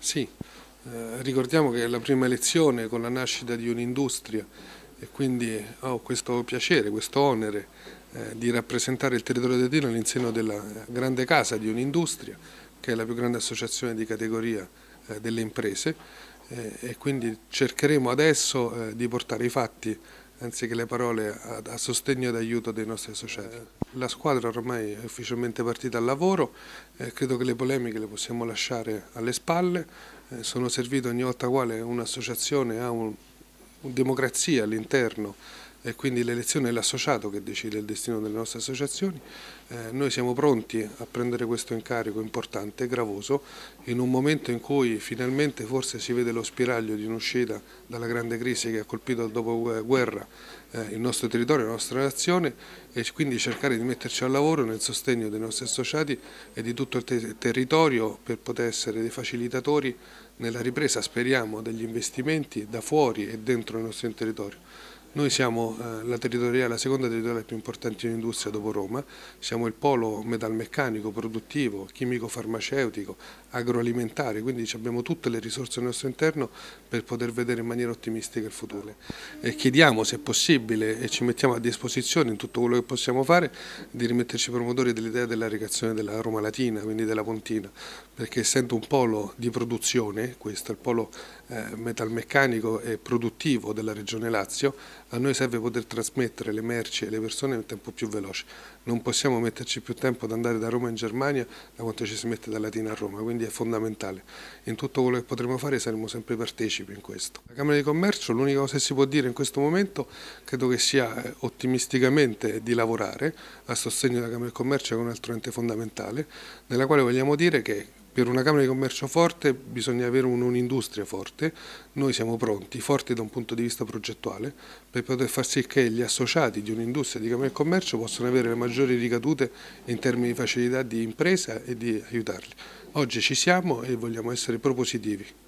Sì, ricordiamo che è la prima elezione con la nascita di un'industria e quindi ho questo piacere, questo onere di rappresentare il territorio di Tino all'interno della grande casa di un'industria che è la più grande associazione di categoria delle imprese e quindi cercheremo adesso di portare i fatti anziché le parole a sostegno ed aiuto dei nostri associati. La squadra ormai è ufficialmente partita al lavoro, credo che le polemiche le possiamo lasciare alle spalle, sono servito ogni volta quale un'associazione ha un democrazia all'interno e quindi l'elezione è l'associato che decide il destino delle nostre associazioni. Noi siamo pronti a prendere questo incarico importante, gravoso, in un momento in cui finalmente forse si vede lo spiraglio di un'uscita dalla grande crisi che ha colpito il dopoguerra il nostro territorio, la nostra nazione e quindi cercare di metterci al lavoro nel sostegno dei nostri associati e di tutto il territorio per poter essere dei facilitatori nella ripresa, speriamo, degli investimenti da fuori e dentro il nostro territorio. Noi siamo la seconda territoriale più importante in industria dopo Roma, siamo il polo metalmeccanico, produttivo, chimico-farmaceutico, agroalimentare, quindi abbiamo tutte le risorse al nostro interno per poter vedere in maniera ottimistica il futuro. E chiediamo, se è possibile, e ci mettiamo a disposizione in tutto quello che possiamo fare, di rimetterci promotori dell'idea della recazione della Roma Latina, quindi della Pontina, perché essendo un polo di produzione, questo è il polo metalmeccanico e produttivo della Regione Lazio, a noi serve poter trasmettere le merci e le persone in tempo più veloce. Non possiamo metterci più tempo ad andare da Roma in Germania da quanto ci si mette da Latina a Roma, quindi è fondamentale. In tutto quello che potremo fare saremo sempre partecipi in questo. La Camera di Commercio, l'unica cosa che si può dire in questo momento, credo che sia ottimisticamente di lavorare a sostegno della Camera di Commercio, che è un altro ente fondamentale, nella quale vogliamo dire che per una Camera di Commercio forte bisogna avere un'industria forte, noi siamo pronti, forti da un punto di vista progettuale, per poter far sì che gli associati di un'industria di Camera di Commercio possano avere le maggiori ricadute in termini di facilità di impresa e di aiutarli. Oggi ci siamo e vogliamo essere propositivi.